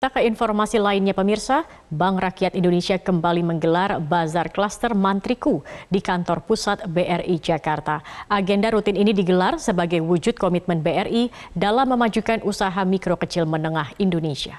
Ke informasi lainnya pemirsa, Bank Rakyat Indonesia kembali menggelar Bazar Klaster Mantriku di kantor pusat BRI Jakarta. Agenda rutin ini digelar sebagai wujud komitmen BRI dalam memajukan usaha mikro kecil menengah Indonesia.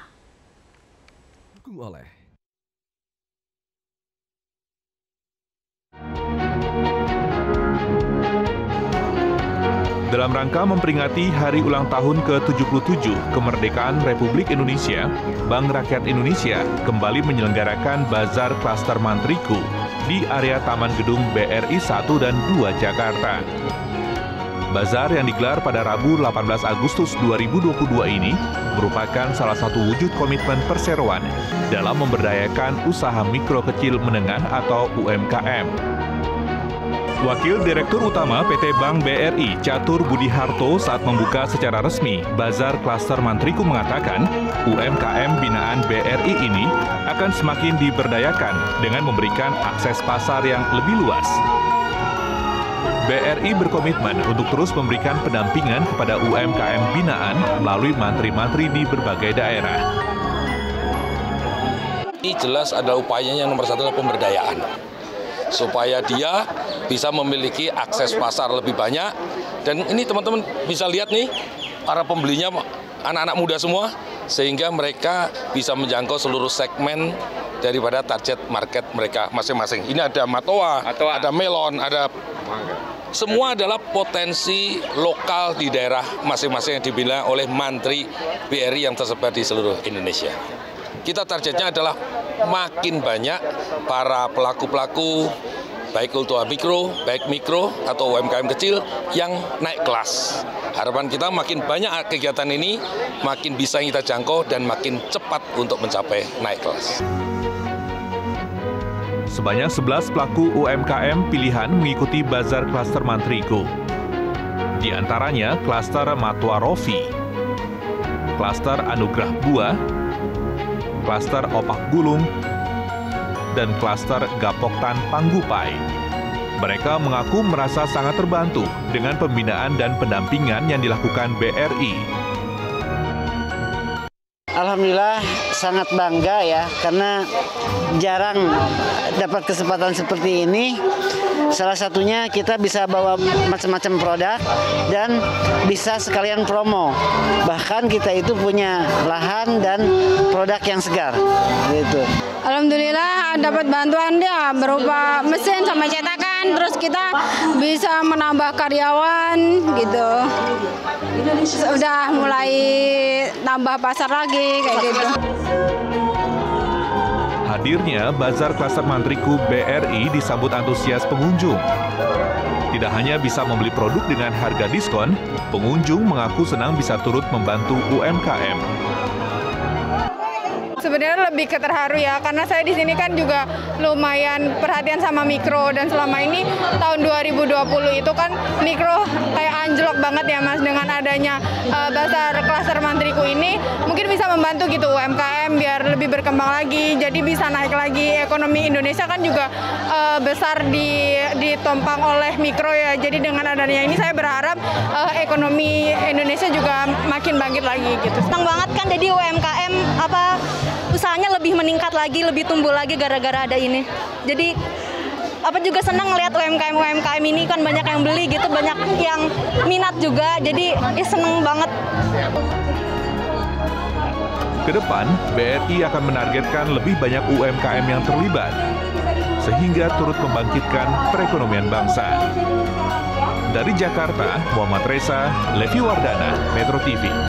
Dalam rangka memperingati hari ulang tahun ke-77 kemerdekaan Republik Indonesia, Bank Rakyat Indonesia kembali menyelenggarakan Bazar Klaster Mantriku di area Taman Gedung BRI 1 dan 2 Jakarta. Bazar yang digelar pada Rabu 18 Agustus 2022 ini merupakan salah satu wujud komitmen perseroan dalam memberdayakan usaha mikro kecil menengah atau UMKM. Wakil Direktur Utama PT Bank BRI, Catur Budiharto, saat membuka secara resmi Bazar Klaster Mantriku mengatakan, UMKM binaan BRI ini akan semakin diberdayakan dengan memberikan akses pasar yang lebih luas. BRI berkomitmen untuk terus memberikan pendampingan kepada UMKM binaan melalui mantri-mantri di berbagai daerah. Ini jelas adalah upayanya yang nomor satu adalah pemberdayaan. Supaya dia bisa memiliki akses pasar lebih banyak. Dan ini teman-teman bisa lihat nih, para pembelinya anak-anak muda semua, sehingga mereka bisa menjangkau seluruh segmen daripada target market mereka masing-masing. Ini ada matoa, ada melon, ada semua adalah potensi lokal di daerah masing-masing yang dibina oleh mantri BRI yang tersebar di seluruh Indonesia. Kita targetnya adalah makin banyak para pelaku-pelaku, baik ultra mikro, baik mikro atau UMKM kecil yang naik kelas. Harapan kita makin banyak kegiatan ini, makin bisa kita jangkau dan makin cepat untuk mencapai naik kelas. Sebanyak 11 pelaku UMKM pilihan mengikuti Bazar Klaster Mantriku. Di antaranya Klaster Matwa Rofi, Klaster Anugerah Buah, Klaster Opak Gulung, dan Klaster Gapoktan Panggupai. Mereka mengaku merasa sangat terbantu dengan pembinaan dan pendampingan yang dilakukan BRI. Alhamdulillah sangat bangga ya, karena jarang dapat kesempatan seperti ini. Salah satunya kita bisa bawa macam-macam produk dan bisa sekalian promo. Bahkan kita itu punya lahan dan produk yang segar gitu. Alhamdulillah dapat bantuan dia berupa mesin sama cetakan, terus kita bisa menambah karyawan gitu. Sudah mulai tambah pasar lagi kayak gitu. Hadirnya Bazar Klaster Mantriku BRI disambut antusias pengunjung. Tidak hanya bisa membeli produk dengan harga diskon, pengunjung mengaku senang bisa turut membantu UMKM. Sebenarnya lebih terharu ya, karena saya di sini kan juga lumayan perhatian sama mikro, dan selama ini tahun 2020 itu kan mikro kayak anjlok banget ya Mas. Dengan adanya Bazar Klaster Mantriku ini mungkin bisa membantu gitu UMKM biar lebih berkembang lagi, jadi bisa naik lagi. Ekonomi Indonesia kan juga besar ditompang oleh mikro ya, jadi dengan adanya ini saya berharap ekonomi Indonesia juga makin bangkit lagi gitu. Senang banget kan, jadi UMKM usahanya lebih meningkat lagi, lebih tumbuh lagi gara-gara ada ini. Jadi juga senang ngelihat UMKM ini kan banyak yang beli gitu, banyak yang minat juga. Jadi senang banget. Kedepan, BRI akan menargetkan lebih banyak UMKM yang terlibat, sehingga turut membangkitkan perekonomian bangsa. Dari Jakarta, Muhammad Reza, Levi Wardana, Metro TV.